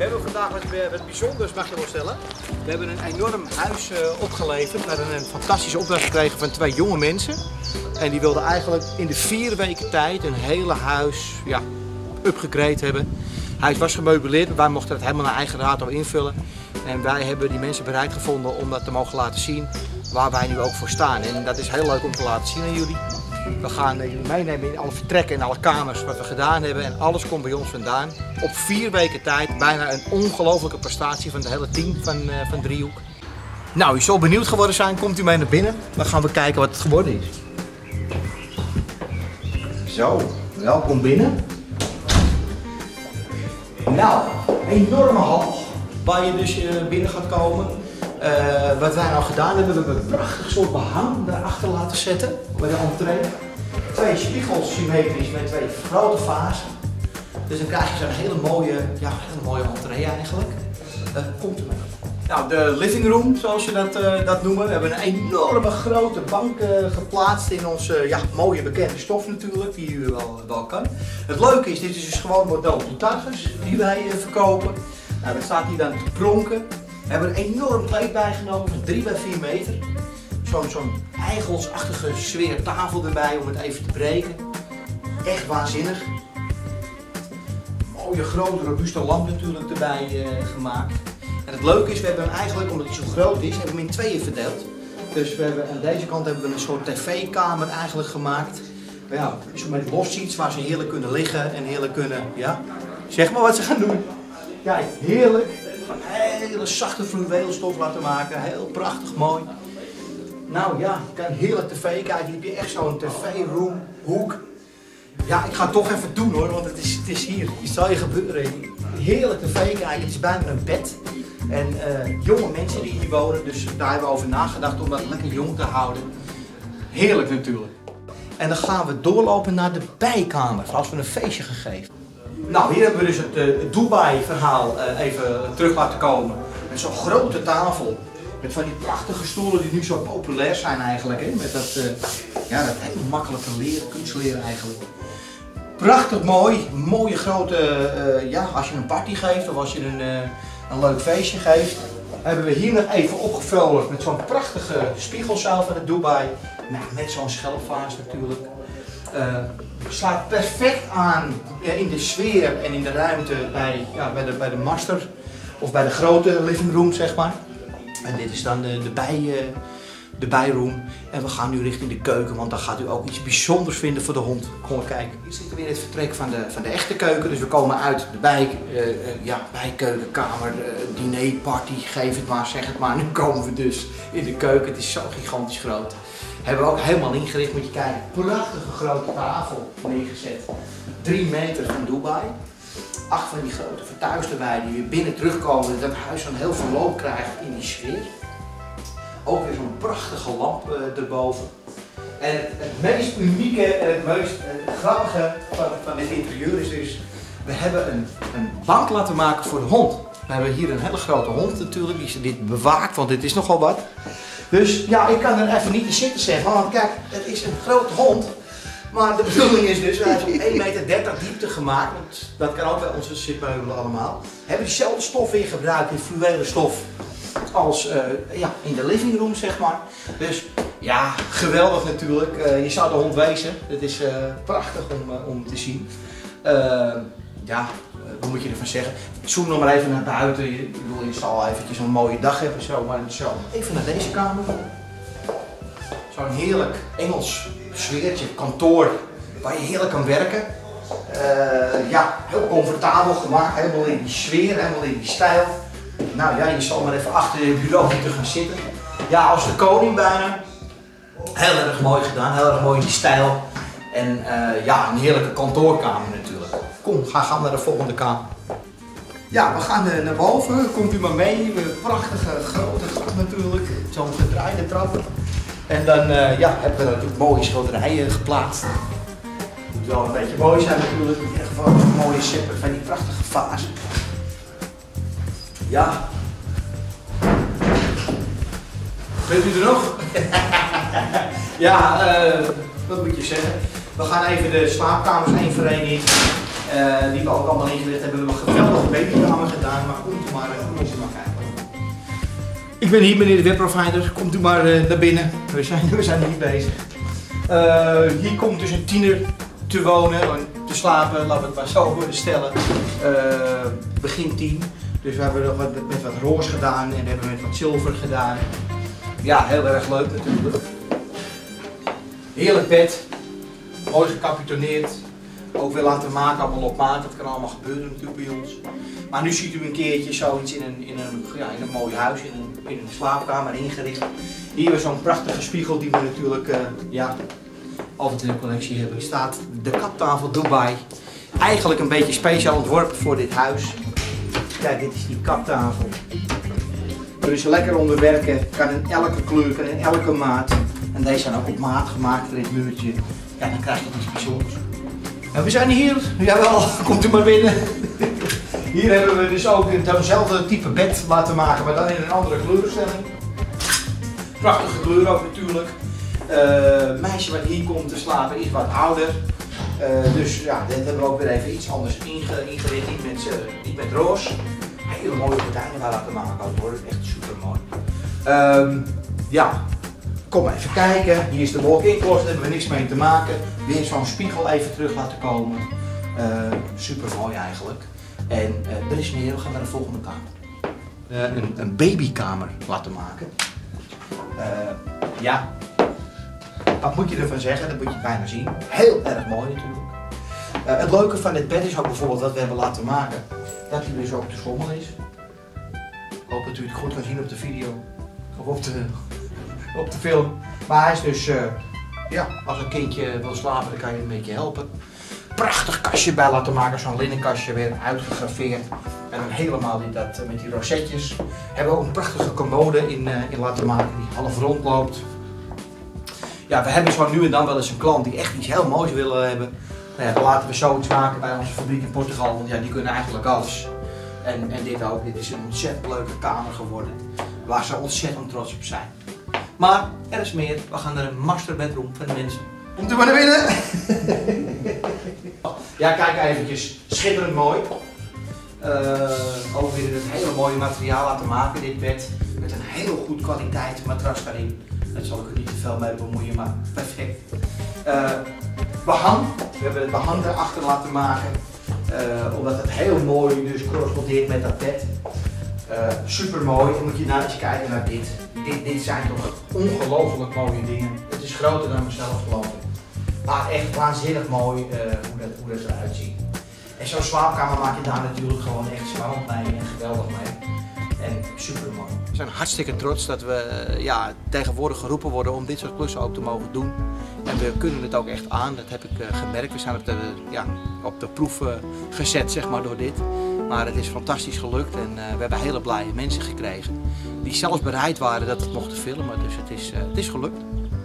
We hebben vandaag wat bijzonders, mag je wel stellen. We hebben een enorm huis opgeleverd. We hebben een fantastische opdracht gekregen van 2 jonge mensen. En die wilden eigenlijk in de 4 weken tijd een hele huis upgegrade hebben. Het huis was gemeubileerd, wij mochten het helemaal naar eigen raad al invullen. En wij hebben die mensen bereid gevonden om dat te mogen laten zien waar wij nu ook voor staan. En dat is heel leuk om te laten zien aan jullie. We gaan jullie meenemen in alle vertrekken en alle kamers wat we gedaan hebben. En alles komt bij ons vandaan. Op 4 weken tijd bijna een ongelofelijke prestatie van het hele team van Driehoek. Nou, u zal benieuwd geworden zijn, komt u mee naar binnen. Dan gaan we kijken wat het geworden is. Zo, welkom binnen. Nou, een enorme hal waar je dus binnen gaat komen. Wat wij nou gedaan hebben, we hebben een prachtig soort behang daarachter laten zetten bij de entree. 2 spiegels symmetrisch met 2 grote vazen. Dus dan krijg je zo'n hele mooie entree eigenlijk. Komt u mee. Nou, de living room, zoals je dat noemen. We hebben een enorme grote bank geplaatst in onze mooie bekende stof natuurlijk, die u wel kan. Het leuke is, dit is dus gewoon model Toutargus die wij verkopen. Nou, dat staat hier dan te pronken. We hebben een enorm kleed bijgenomen van 3 bij 4 meter. Zo'n eigelsachtige sfeertafel erbij om het even te breken. Echt waanzinnig. Mooie grote robuuste lamp natuurlijk erbij gemaakt. En het leuke is, we hebben hem eigenlijk, omdat hij zo groot is, hebben we hem in 2 verdeeld. Dus we hebben, aan deze kant hebben we een soort tv-kamer eigenlijk gemaakt. Ja, zo met lossiets waar ze heerlijk kunnen liggen en heerlijk kunnen, zeg maar wat ze gaan doen. Kijk, heerlijk. Van hele zachte fluweelstof laten maken, heel prachtig mooi. Nou ja, je kan heerlijk tv kijken, hier heb je echt zo'n tv-room, hoek. Ja, ik ga het toch even doen hoor, want het is hier, het zal je gebeuren. Heerlijk tv kijken, het is bijna een bed. En jonge mensen die hier wonen, dus daar hebben we over nagedacht om dat lekker jong te houden. Heerlijk natuurlijk. En dan gaan we doorlopen naar de bijkamer, als we een feestje gegeven. Nou, hier hebben we dus het Dubai-verhaal even terug laten komen. Met zo'n grote tafel. Met van die prachtige stoelen die nu zo populair zijn eigenlijk. Hè? Met dat hele makkelijke leren, kunstleren eigenlijk. Prachtig mooi. Mooie grote, als je een party geeft of als je een leuk feestje geeft. Hebben we hier nog even opgevuld met zo'n prachtige spiegelzaal van het Dubai. Nou, met zo'n schelpvaas natuurlijk. Slaat perfect aan in de sfeer en in de ruimte bij de master of bij de grote living room zeg maar. En dit is dan de bijroom. En we gaan nu richting de keuken, want dan gaat u ook iets bijzonders vinden voor de hond. Kom maar kijken. Hier zitten we weer in het vertrek van de echte keuken. Dus we komen uit de bijkeukenkamer, diner, party, geef het maar, zeg het maar. Nu komen we dus in de keuken. Het is zo gigantisch groot. Hebben we ook helemaal ingericht, moet je kijken. Prachtige grote tafel neergezet. 3 meter van Dubai. 8 van die grote vertuis erbij die weer binnen terugkomen. Dat het huis dan heel veel loop krijgt in die sfeer. Ook weer zo'n prachtige lamp erboven. En het meest unieke en het meest grappige van dit interieur is dus, we hebben een bank laten maken voor de hond. We hebben hier een hele grote hond natuurlijk, die dit bewaakt, want dit is nogal wat. Dus ja, ik kan er even niet in zitten zeggen, want kijk, het is een grote hond. Maar de bedoeling is dus, hij is op 1,30 meter diepte gemaakt, want dat kan ook bij onze zitmeubelen allemaal. We hebben diezelfde stof weer gebruikt, die fluwelen stof, als in de living room zeg maar. Dus ja, geweldig natuurlijk. Je zou de hond wezen, het is prachtig om te zien. Wat moet je ervan zeggen? Zoom nog maar even naar buiten. Je zal eventjes een mooie dag hebben zo, maar zo. Even naar deze kamer. Zo'n heerlijk Engels sfeertje, kantoor waar je heerlijk kan werken. Heel comfortabel gemaakt, helemaal in die sfeer, helemaal in die stijl. Nou ja, je zal maar even achter je bureau moeten gaan zitten. Ja, als de koning bijna. Heel erg mooi gedaan, heel erg mooi in die stijl. En een heerlijke kantoorkamer natuurlijk. Kom, gaan we naar de volgende kamer. Ja, we gaan naar boven. Komt u maar mee. Een prachtige grote trap natuurlijk. Zo'n gedraaide trap. En dan hebben we natuurlijk mooie schilderijen geplaatst. Het moet wel een beetje mooi zijn natuurlijk. In ieder geval een mooie sippen van die prachtige vazen. Ja. Bent u er nog? Wat moet je zeggen? We gaan even de slaapkamers één voor één in. Die we ook allemaal ingericht hebben. We hebben een geweldige babykamer gedaan, maar komt u maar kijken. Ik ben hier meneer de webprovider, komt u maar naar binnen. We zijn hier bezig. Hier komt dus een tiener te wonen, te slapen, laten we het maar zo stellen. Begin 10. Dus we hebben nog met wat roze gedaan en we hebben met wat zilver gedaan. Ja, heel erg leuk natuurlijk. Heerlijk bed, mooi gekapitoneerd. Ook weer laten maken, allemaal op maat, dat kan allemaal gebeuren natuurlijk bij ons. Maar nu ziet u een keertje zoiets in een mooi huis, in een slaapkamer ingericht. Hier hebben we zo'n prachtige spiegel die we natuurlijk altijd in de collectie hebben. Hier staat de kaptafel Dubai. Eigenlijk een beetje speciaal ontworpen voor dit huis. Kijk, dit is die kaptafel. Kunnen ze lekker onder werken, kan in elke kleur, kan in elke maat. En deze zijn ook op maat gemaakt voor dit muurtje. Ja, dan krijg je iets bijzonders. En we zijn hier, jawel, komt u maar binnen. Hier hebben we dus ook hetzelfde type bed laten maken, maar dan in een andere kleurstelling. Prachtige kleur ook natuurlijk. Het meisje wat hier komt te slapen is wat ouder. Dus ja, dit hebben we ook weer even iets anders ingericht. Niet met roze. Hele mooie gordijnen waar laten maken ook worden. Echt super mooi. Ja, kom even kijken. Hier is de walk-in closet, daar hebben we niks mee te maken. Weer zo'n spiegel even terug laten komen. Super mooi eigenlijk. En er is meer, we gaan naar de volgende kamer. Een babykamer laten maken. Ja, wat moet je ervan zeggen? Dat moet je bijna zien. Heel erg mooi natuurlijk. Het leuke van dit bed is ook bijvoorbeeld wat we hebben laten maken. Dat hij dus ook te schommel is. Ik hoop dat u het goed kan zien op de video. Of op de film. Maar hij is dus, als een kindje wil slapen, dan kan je hem een beetje helpen. Prachtig kastje bij laten maken, zo'n linnenkastje weer uitgegraveerd. En dan helemaal met die rosetjes. Hebben we ook een prachtige commode in laten maken die half rond loopt. Ja, we hebben zo nu en dan wel eens een klant die echt iets heel moois willen hebben. Nou ja, dan laten we zoiets maken bij onze fabriek in Portugal, want ja, die kunnen eigenlijk alles. En dit ook, dit is een ontzettend leuke kamer geworden, waar ze ontzettend trots op zijn. Maar er is meer, we gaan naar een master bedroom van de mensen. Komt u maar naar binnen! Ja, kijk eventjes, schitterend mooi. Ook weer een hele mooie materiaal laten maken, dit bed. Met een heel goed kwaliteit matras daarin. Daar zal ik er niet te veel mee bemoeien, maar perfect. Behang, we hebben het behang erachter laten maken. Omdat het heel mooi dus correspondeert met dat bed. Super mooi. Dan moet je nou eens kijken naar dit. Dit zijn toch ongelooflijk mooie dingen. Het is groter dan mezelf geloof ik. Maar echt waanzinnig mooi hoe dat eruit ziet. En zo'n slaapkamer maak je daar natuurlijk gewoon echt spannend mee en geweldig mee. En super mooi. We zijn hartstikke trots dat we tegenwoordig geroepen worden om dit soort klussen ook te mogen doen. En we kunnen het ook echt aan, dat heb ik gemerkt. We zijn op de proef gezet zeg maar, door dit. Maar het is fantastisch gelukt en we hebben hele blije mensen gekregen. Die zelfs bereid waren dat we het mochten filmen, dus het is gelukt.